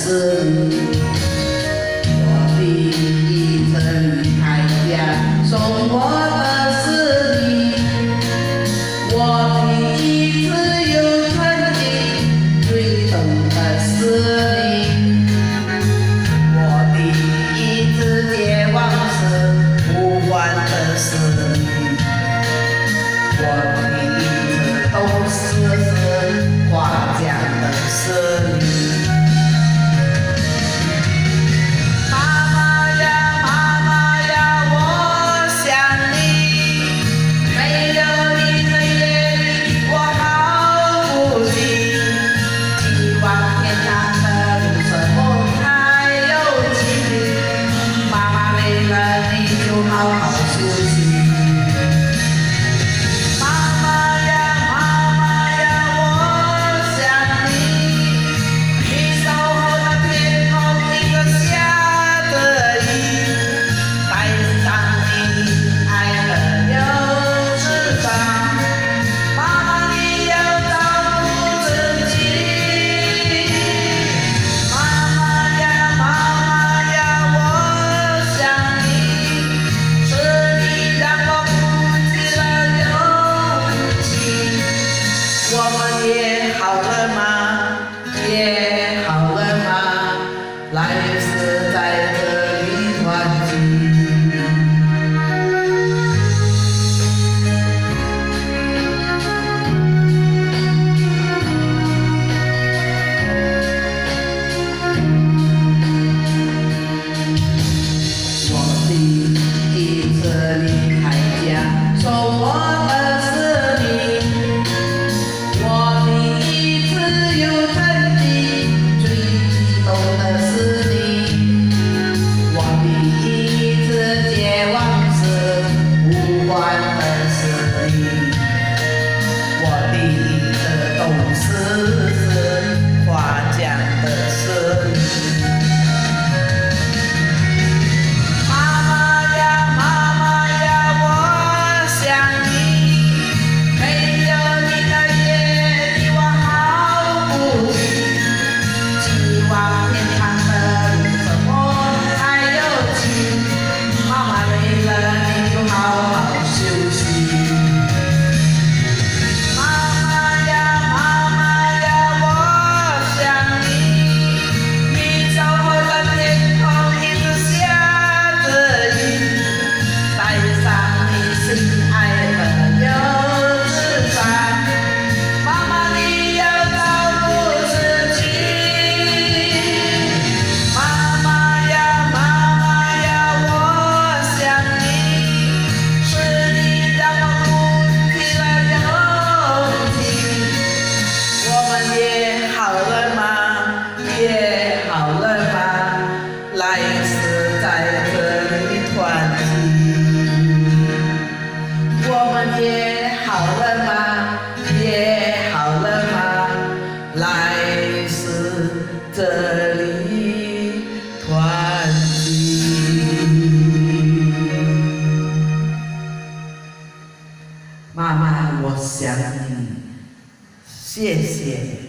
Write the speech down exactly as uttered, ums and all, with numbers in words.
是你，我第一次离开家，送我的是你，我第一次有曾经追等的是你，我第一次绝望时呼唤的是你，我第一次懂事时夸奖的是你。 好好休息，妈妈呀，妈妈呀，我想你。你守候那天空一个下的雨，带上你爱的忧伤。妈妈，你要照顾自己。妈妈呀，妈妈呀，我想你。 我们约好了吗？约好了吗？来世在这里团聚。我第一次离开家，送我的。 约好了吗？约好了吗？来世这里团聚。妈妈，我想你，谢谢。